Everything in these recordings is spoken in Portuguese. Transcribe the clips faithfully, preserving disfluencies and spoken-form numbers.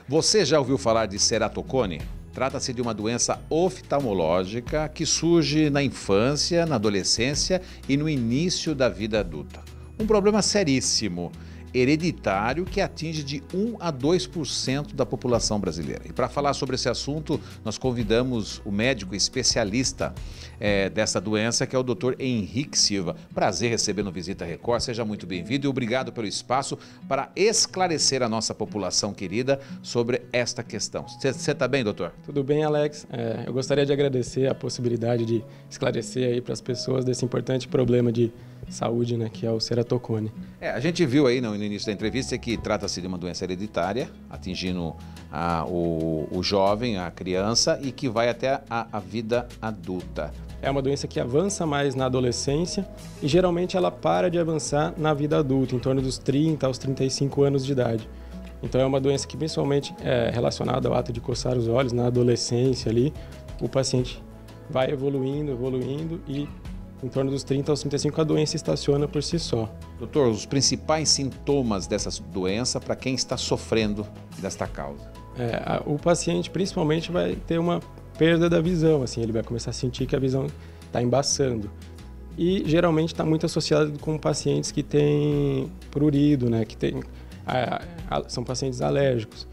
Você já ouviu falar de ceratocone? Trata-se de uma doença oftalmológica que surge na infância, na adolescência e no início da vida adulta. Um problema seríssimo, hereditário, que atinge de um a dois por cento da população brasileira. E para falar sobre esse assunto, nós convidamos o médico especialista é, dessa doença, que é o doutor Henrique Silva. Prazer receber no Visita Record, seja muito bem-vindo e obrigado pelo espaço para esclarecer a nossa população querida sobre esta questão. Você está bem, doutor? Tudo bem, Alex. É, eu gostaria de agradecer a possibilidade de esclarecer aí para as pessoas desse importante problema de saúde, né, que é o ceratocone. É, a gente viu aí no, no início da entrevista que trata-se de uma doença hereditária, atingindo a, o, o jovem, a criança, e que vai até a, a vida adulta. É uma doença que avança mais na adolescência e geralmente ela para de avançar na vida adulta, em torno dos trinta aos trinta e cinco anos de idade. Então é uma doença que principalmente é relacionada ao ato de coçar os olhos na adolescência ali. O paciente vai evoluindo, evoluindo e em torno dos trinta aos trinta e cinco a doença estaciona por si só. Doutor, os principais sintomas dessa doença para quem está sofrendo desta causa? É, a, o paciente principalmente vai ter uma perda da visão, assim, ele vai começar a sentir que a visão está embaçando. E geralmente está muito associado com pacientes que têm prurido, né, que tem, a, a, são pacientes alérgicos.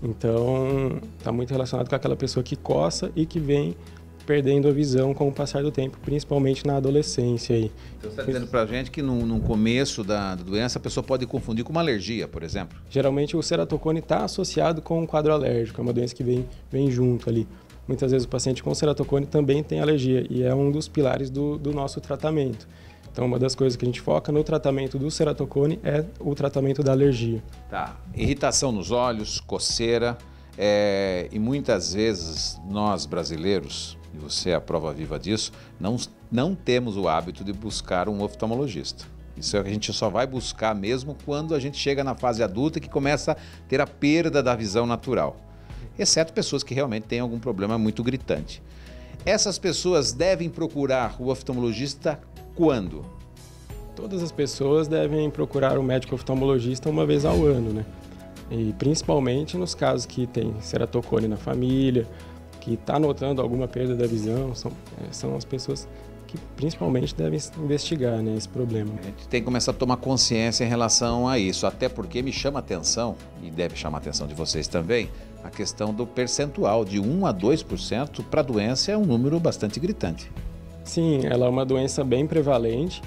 Então está muito relacionado com aquela pessoa que coça e que vem perdendo a visão com o passar do tempo, principalmente na adolescência. Aí. Então você está dizendo para a gente que no, no começo da, da doença a pessoa pode confundir com uma alergia, por exemplo? Geralmente o ceratocone está associado com um quadro alérgico, é uma doença que vem, vem junto ali. Muitas vezes o paciente com ceratocone também tem alergia e é um dos pilares do, do nosso tratamento. Então uma das coisas que a gente foca no tratamento do ceratocone é o tratamento da alergia. Tá. Irritação nos olhos, coceira, é, e muitas vezes nós brasileiros, e você é a prova viva disso, não, não temos o hábito de buscar um oftalmologista. Isso é o que a gente só vai buscar mesmo quando a gente chega na fase adulta que começa a ter a perda da visão natural. Exceto pessoas que realmente têm algum problema muito gritante. Essas pessoas devem procurar o oftalmologista quando? Todas as pessoas devem procurar o médico oftalmologista uma vez ao ano, né? E principalmente nos casos que tem ceratocone na família, que está notando alguma perda da visão, são, são as pessoas que principalmente devem investigar, né, esse problema. A gente tem que começar a tomar consciência em relação a isso, até porque me chama a atenção, e deve chamar a atenção de vocês também, a questão do percentual de um a dois por cento para a doença é um número bastante gritante. Sim, ela é uma doença bem prevalente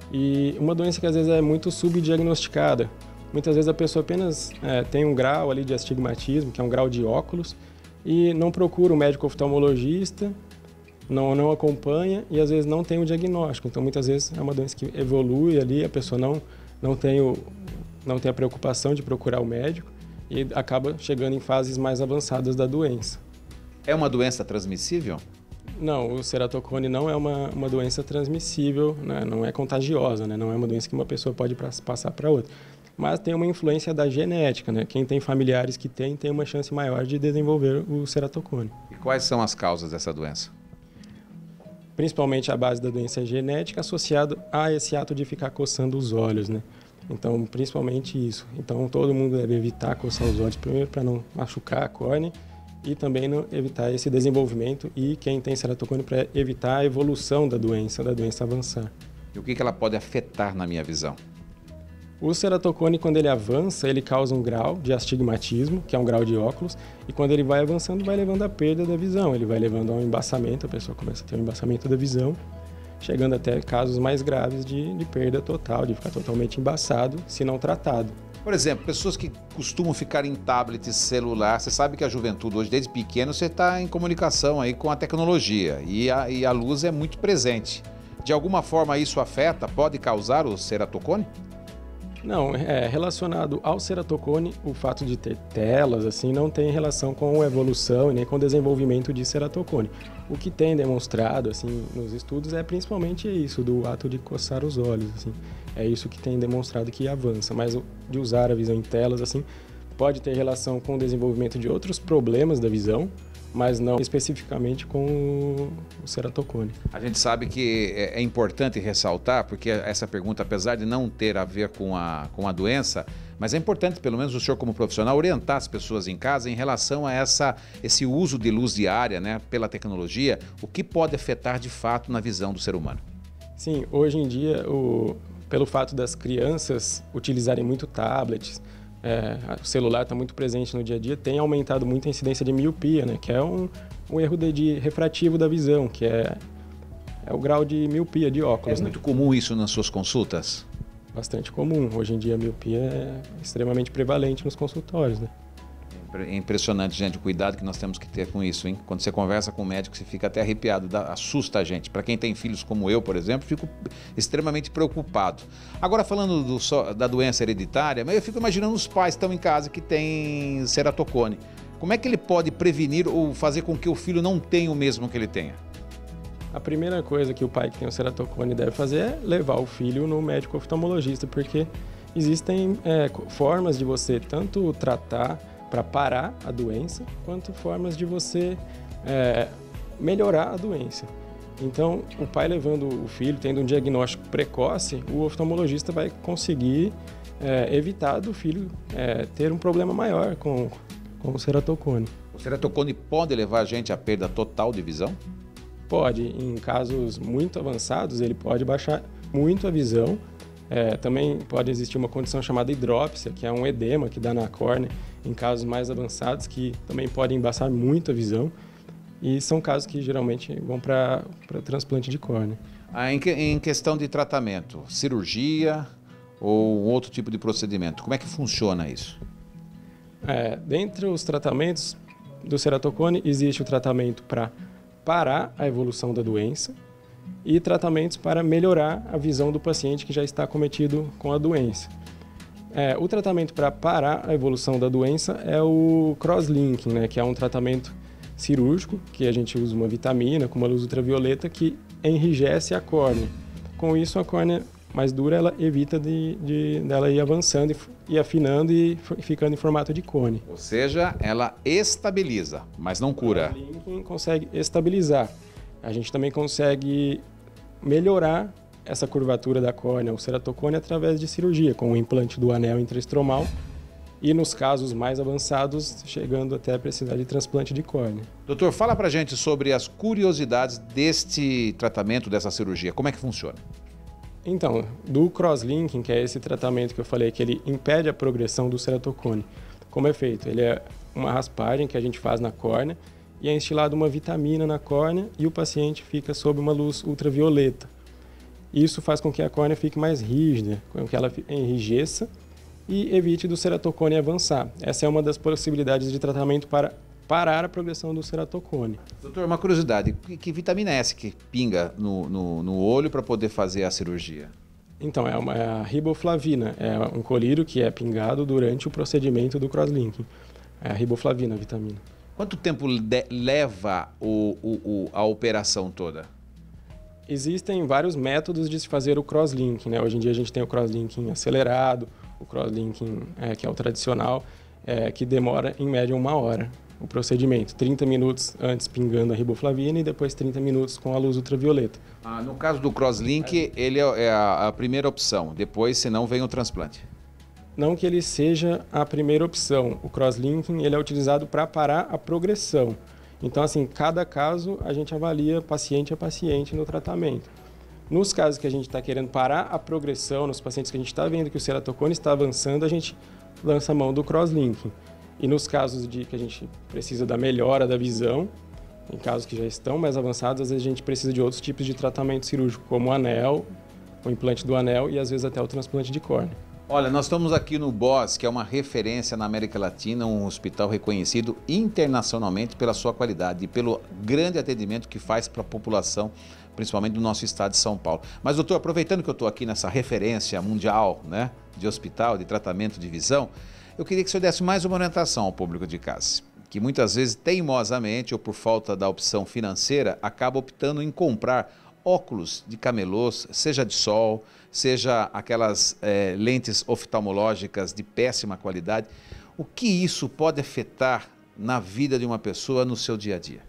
e uma doença que às vezes é muito subdiagnosticada. Muitas vezes a pessoa apenas é, tem um grau ali de astigmatismo, que é um grau de óculos, e não procura um médico oftalmologista, não, não acompanha e às vezes não tem o diagnóstico. Então muitas vezes é uma doença que evolui ali, a pessoa não, não, tem, o, não tem a preocupação de procurar o médico e acaba chegando em fases mais avançadas da doença. É uma doença transmissível? Não, o ceratocone não é uma, uma doença transmissível, né? Não é contagiosa, né? Não é uma doença que uma pessoa pode passar para outra. Mas tem uma influência da genética, né? Quem tem familiares que tem, tem uma chance maior de desenvolver o ceratocone. E quais são as causas dessa doença? Principalmente a base da doença é genética associada a esse ato de ficar coçando os olhos, né? Então, principalmente isso. Então, todo mundo deve evitar coçar os olhos, primeiro para não machucar a córnea e também não evitar esse desenvolvimento e quem tem ceratocone para evitar a evolução da doença, da doença avançar. E o que que ela pode afetar na minha visão? O ceratocone, quando ele avança, ele causa um grau de astigmatismo, que é um grau de óculos, e quando ele vai avançando, vai levando à perda da visão, ele vai levando a um embaçamento, a pessoa começa a ter um embaçamento da visão, chegando até casos mais graves de, de perda total, de ficar totalmente embaçado, se não tratado. Por exemplo, pessoas que costumam ficar em tablet celular, você sabe que a juventude hoje, desde pequeno, você está em comunicação aí com a tecnologia e a, e a luz é muito presente. De alguma forma isso afeta, pode causar o ceratocone? Não, é relacionado ao ceratocone, o fato de ter telas, assim, não tem relação com a evolução e nem com o desenvolvimento de ceratocone. O que tem demonstrado, assim, nos estudos é principalmente isso, do ato de coçar os olhos, assim. É isso que tem demonstrado que avança, mas de usar a visão em telas, assim, pode ter relação com o desenvolvimento de outros problemas da visão, mas não especificamente com o ceratocone. A gente sabe que é importante ressaltar, porque essa pergunta, apesar de não ter a ver com a, com a doença, Mas é importante, pelo menos o senhor como profissional, orientar as pessoas em casa em relação a essa, esse uso de luz diária, né, pela tecnologia, o que pode afetar de fato na visão do ser humano. Sim, hoje em dia, o, pelo fato das crianças utilizarem muito tablets, é, o celular está muito presente no dia a dia, tem aumentado muito a incidência de miopia, né, que é um, um erro de, de refrativo da visão, que é, é o grau de miopia de óculos. É né? muito comum isso nas suas consultas? Bastante comum. Hoje em dia a miopia é extremamente prevalente nos consultórios, né? É impressionante, gente, o cuidado que nós temos que ter com isso, hein? Quando você conversa com o médico, você fica até arrepiado, dá, assusta a gente. Para quem tem filhos como eu, por exemplo, fico extremamente preocupado. Agora, falando do, só, da doença hereditária, eu fico imaginando os pais que estão em casa que têm ceratocone. Como é que ele pode prevenir ou fazer com que o filho não tenha o mesmo que ele tenha? A primeira coisa que o pai que tem o ceratocone deve fazer é levar o filho no médico oftalmologista, porque existem é, formas de você tanto tratar para parar a doença, quanto formas de você é, melhorar a doença. Então, o pai levando o filho, tendo um diagnóstico precoce, o oftalmologista vai conseguir é, evitar do filho é, ter um problema maior com, com o ceratocone. O ceratocone pode levar a gente à perda total de visão? Pode, em casos muito avançados, ele pode baixar muito a visão. É, também pode existir uma condição chamada hidrópsia, que é um edema que dá na córnea, em casos mais avançados, que também podem embaçar muito a visão. E são casos que geralmente vão para transplante de córnea. Ah, em, que, em questão de tratamento, cirurgia ou outro tipo de procedimento, como é que funciona isso? É, dentre os tratamentos do ceratocone, existe o tratamento para parar a evolução da doença e tratamentos para melhorar a visão do paciente que já está acometido com a doença. É, o tratamento para parar a evolução da doença é o crosslinking, né, que é um tratamento cirúrgico, que a gente usa uma vitamina com uma luz ultravioleta que enrijece a córnea. Com isso, a córnea mais dura ela evita de, de dela ir avançando e, e afinando e ficando em formato de cone. Ou seja, ela estabiliza, mas não cura. O crosslinking consegue estabilizar. A gente também consegue melhorar essa curvatura da córnea, o ceratocone, através de cirurgia, com o implante do anel intraestromal e, nos casos mais avançados, chegando até a precisar de transplante de córnea. Doutor, fala pra gente sobre as curiosidades deste tratamento, dessa cirurgia. Como é que funciona? Então, do crosslinking, que é esse tratamento que eu falei, que ele impede a progressão do ceratocone. Como é feito? Ele é uma raspagem que a gente faz na córnea e é instilada uma vitamina na córnea e o paciente fica sob uma luz ultravioleta. Isso faz com que a córnea fique mais rígida, com que ela enrijeça e evite do ceratocone avançar. Essa é uma das possibilidades de tratamento para parar a progressão do ceratocone. Doutor, uma curiosidade, que, que vitamina é essa que pinga no, no, no olho para poder fazer a cirurgia? Então, é, uma, é a riboflavina, é um colírio que é pingado durante o procedimento do crosslinking. É a riboflavina, a vitamina. Quanto tempo de, leva o, o, o, a operação toda? Existem vários métodos de se fazer o crosslinking, né? Hoje em dia a gente tem o crosslinking acelerado, o crosslinking é, que é o tradicional, é, que demora em média uma hora o procedimento. trinta minutos antes pingando a riboflavina e depois trinta minutos com a luz ultravioleta. Ah, no caso do crosslink, ele é a, a primeira opção, depois senão vem o transplante. Não que ele seja a primeira opção. O crosslinking ele é utilizado para parar a progressão. Então, assim, cada caso a gente avalia paciente a paciente no tratamento. Nos casos que a gente está querendo parar a progressão, nos pacientes que a gente está vendo que o ceratocone está avançando, a gente lança a mão do crosslinking. E nos casos de que a gente precisa da melhora da visão, em casos que já estão mais avançados, às vezes a gente precisa de outros tipos de tratamento cirúrgico, como o anel, o implante do anel e às vezes até o transplante de córnea. Olha, nós estamos aqui no B O S, que é uma referência na América Latina, um hospital reconhecido internacionalmente pela sua qualidade e pelo grande atendimento que faz para a população, principalmente do nosso estado de São Paulo. Mas, doutor, aproveitando que eu estou aqui nessa referência mundial, né, de hospital, de tratamento de visão, eu queria que o senhor desse mais uma orientação ao público de casa, que muitas vezes, teimosamente ou por falta da opção financeira, acaba optando em comprar óculos de camelôs, seja de sol, seja aquelas é, lentes oftalmológicas de péssima qualidade. O que isso pode afetar na vida de uma pessoa no seu dia a dia?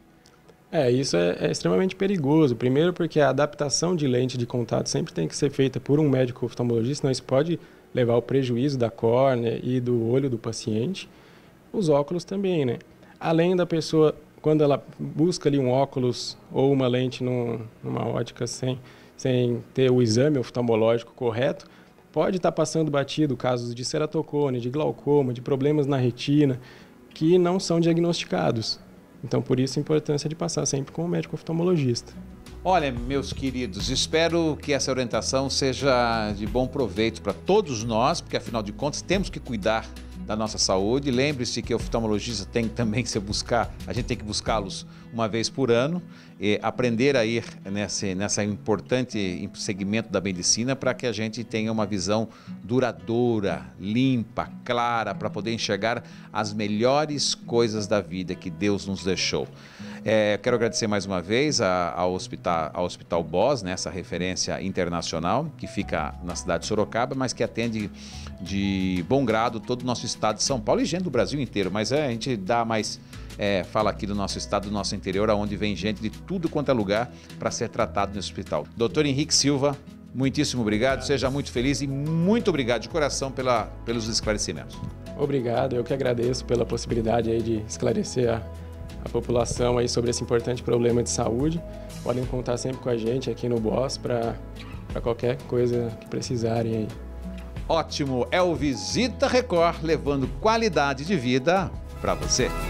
É, isso é, é extremamente perigoso. Primeiro porque a adaptação de lente de contato sempre tem que ser feita por um médico oftalmologista, senão isso pode levar ao prejuízo da córnea e do olho do paciente. Os óculos também, né? Além da pessoa, quando ela busca ali um óculos ou uma lente num, numa ótica sem, sem ter o exame oftalmológico correto, pode estar passando batido casos de ceratocone, de glaucoma, de problemas na retina, que não são diagnosticados. Então, por isso a importância de passar sempre com o médico oftalmologista. Olha, meus queridos, espero que essa orientação seja de bom proveito para todos nós, porque afinal de contas temos que cuidar da nossa saúde. Lembre-se que o oftalmologista tem também que se buscar, a gente tem que buscá-los uma vez por ano, e aprender a ir nesse, nessa importante segmento da medicina para que a gente tenha uma visão duradoura, limpa, clara, para poder enxergar as melhores coisas da vida que Deus nos deixou. É, quero agradecer mais uma vez a, ao, hospital, ao Hospital Bos, né, essa referência internacional, que fica na cidade de Sorocaba, mas que atende de bom grado todo o nosso estado de São Paulo e gente do Brasil inteiro, mas é, a gente dá mais, é, fala aqui do nosso estado, do nosso interior, onde vem gente de tudo quanto é lugar para ser tratado no hospital. doutor Henrique Silva, muitíssimo obrigado, seja muito feliz e muito obrigado de coração pela, pelos esclarecimentos. Obrigado, eu que agradeço pela possibilidade aí de esclarecer a a população aí sobre esse importante problema de saúde. Podem contar sempre com a gente aqui no Bos para qualquer coisa que precisarem aí. Ótimo, é o Visita Record levando qualidade de vida para você.